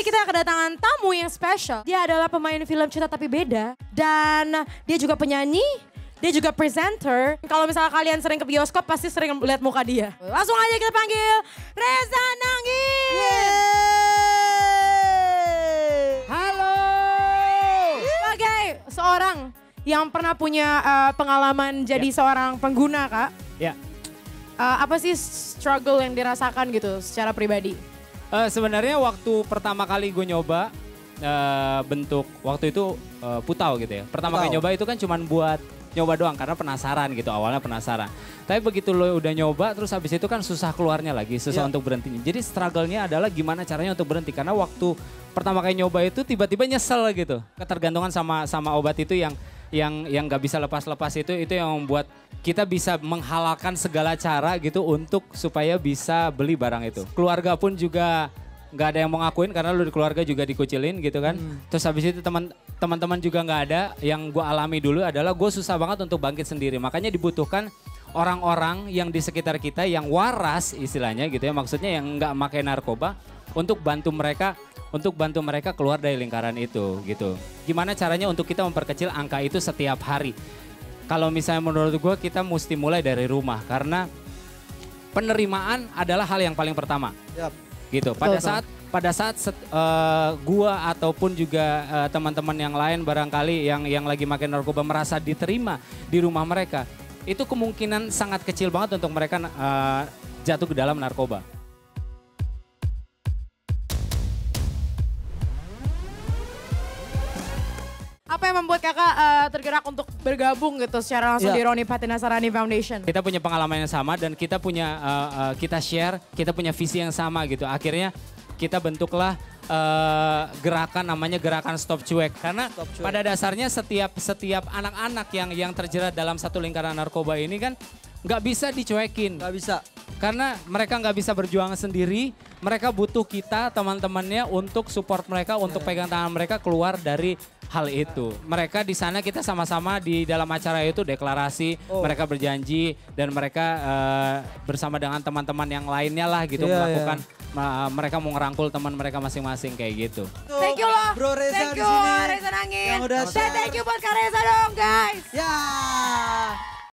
ini kita kedatangan tamu yang spesial. Dia adalah pemain film Cinta Tapi Beda. Dan dia juga penyanyi, dia juga presenter. Kalau misalnya kalian sering ke bioskop pasti sering lihat muka dia. Langsung aja kita panggil Reza Nangin. Halo. Sebagai seorang yang pernah punya pengalaman jadi seorang pengguna, Kak. Ya. Apa sih struggle yang dirasakan gitu secara pribadi? Sebenarnya waktu pertama kali gue nyoba bentuk waktu itu putau gitu ya. Pertama kali nyoba itu kan cuman buat nyoba doang karena penasaran gitu, awalnya penasaran. Tapi begitu lo udah nyoba terus habis itu kan susah keluarnya lagi, susah untuk berhentinya. Jadi struggle-nya adalah gimana caranya untuk berhenti. Karena waktu pertama kali nyoba itu tiba-tiba nyesel gitu. Ketergantungan sama obat itu yang gak bisa lepas-lepas itu yang membuat kita bisa menghalalkan segala cara gitu untuk supaya bisa beli barang itu. Keluarga pun juga nggak ada yang mau ngakuin karena lu di keluarga juga dikucilin gitu kan. Terus habis itu teman-teman juga nggak ada. Yang gue alami dulu adalah gue susah banget untuk bangkit sendiri. Makanya dibutuhkan orang-orang yang di sekitar kita yang waras istilahnya gitu ya. Maksudnya yang nggak pakai narkoba untuk bantu mereka keluar dari lingkaran itu gitu. Gimana caranya untuk kita memperkecil angka itu setiap hari. Kalau misalnya menurut gue kita mesti mulai dari rumah karena penerimaan adalah hal yang paling pertama. Gitu. Pada saat gua ataupun juga teman-teman yang lain barangkali yang lagi makan narkoba merasa diterima di rumah mereka, itu kemungkinan sangat kecil banget untuk mereka jatuh ke dalam narkoba. Apa yang membuat kakak tergerak untuk bergabung gitu secara langsung di Roni Patinasarani Foundation? Kita punya pengalaman yang sama dan kita punya kita share, kita punya visi yang sama gitu. Akhirnya kita bentuklah gerakan namanya gerakan Stop Cuek. Karena pada dasarnya setiap anak-anak yang terjerat dalam satu lingkaran narkoba ini kan nggak bisa dicuekin. Nggak bisa. Karena mereka nggak bisa berjuang sendiri, mereka butuh kita teman-temannya untuk support mereka, untuk pegang tangan mereka keluar dari hal itu. Mereka di sana kita sama-sama di dalam acara itu deklarasi, mereka berjanji dan mereka bersama dengan teman-teman yang lainnya lah gitu melakukan, mereka mau ngerangkul teman mereka masing-masing kayak gitu. Thank you loh, Bro Reza thank di you sini. Reza Nangin. Yang udah Dan thank you buat Kak Reza dong guys. Ya.